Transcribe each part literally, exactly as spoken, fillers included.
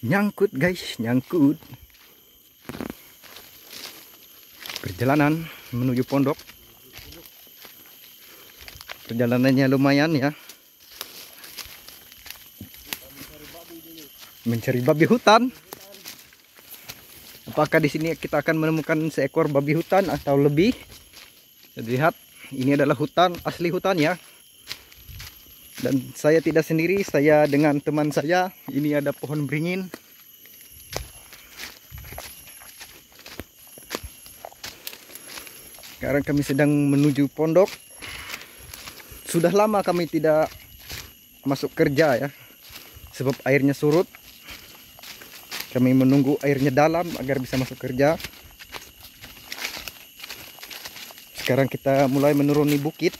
Nyangkut guys, nyangkut. Perjalanan menuju pondok. Perjalanannya lumayan ya. Mencari babi hutan. Apakah di sini kita akan menemukan seekor babi hutan atau lebih? Lihat, ini adalah hutan, asli hutan ya. Dan saya tidak sendiri, saya dengan teman saya. Ini ada pohon beringin. Sekarang kami sedang menuju pondok. Sudah lama kami tidak masuk kerja ya, sebab airnya surut. Kami menunggu airnya dalam agar bisa masuk kerja. Sekarang kita mulai menuruni bukit.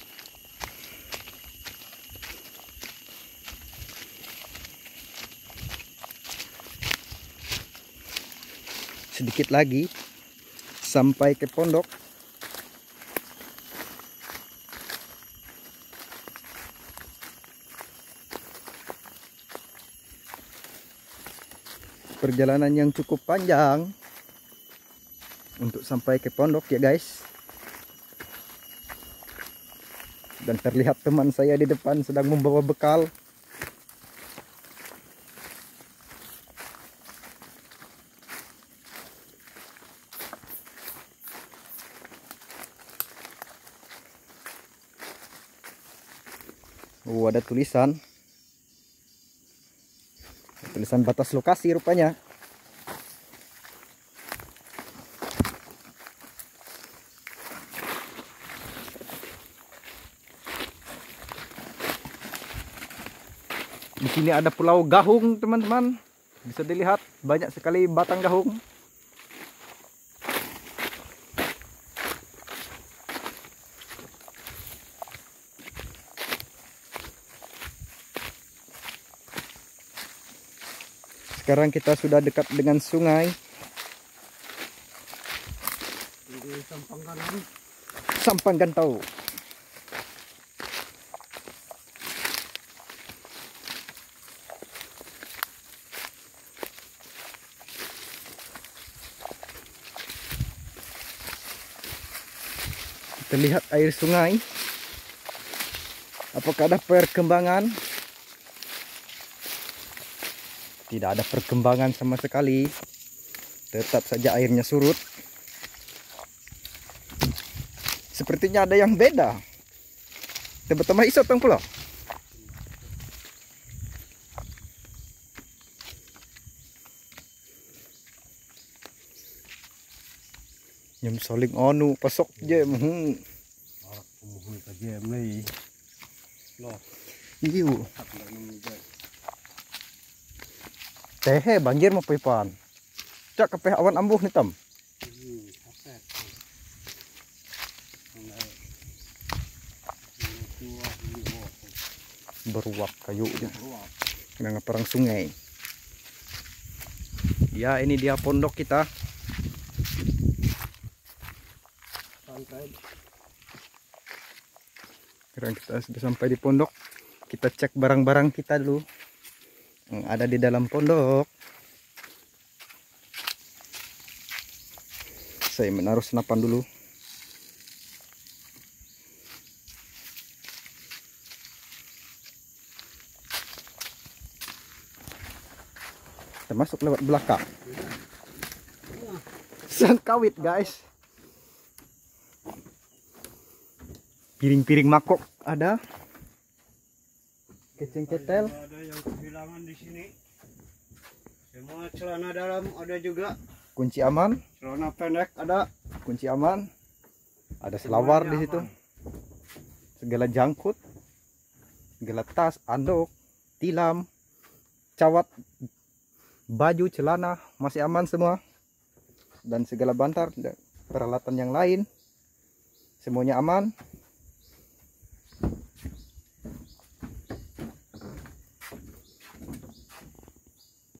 Sedikit lagi sampai ke pondok. Perjalanan yang cukup panjang untuk sampai ke pondok ya guys. Dan terlihat teman saya di depan sedang membawa bekal. Oh, ada tulisan. Tulisan batas lokasi rupanya. Di sini ada pulau Gahung, teman-teman. Bisa dilihat banyak sekali batang gahung. Sekarang kita sudah dekat dengan sungai. Sampang Gantau. Terlihat air sungai. Apakah ada perkembangan? Tidak ada perkembangan sama sekali. Tetap saja airnya surut. Sepertinya ada yang beda. Teman-teman iso tong pulau. Nyam saling anu pasok je mohon. Ah, mohon ka jem ni. Loh. Iyo. Tehe banjir mau pipan. Cak kepeh awan ambuh nih tam. Beruap kayunya. Kena perang sungai. Ya, ini dia pondok kita. Sekarang kita sudah sampai di pondok. Kita cek barang-barang kita dulu yang ada di dalam pondok. Saya menaruh senapan dulu. Kita masuk lewat belakang. Sangkawit guys. Piring-piring mangkok ada. Keceng ketel. Ada yang kehilangan di sini. Semua celana dalam ada juga. Kunci aman. Celana pendek ada. Kunci aman. Ada selawar di situ. Segala jangkut. Segala tas, anduk, tilam, cawat, baju, celana masih aman semua. Dan segala bantal, peralatan yang lain semuanya aman.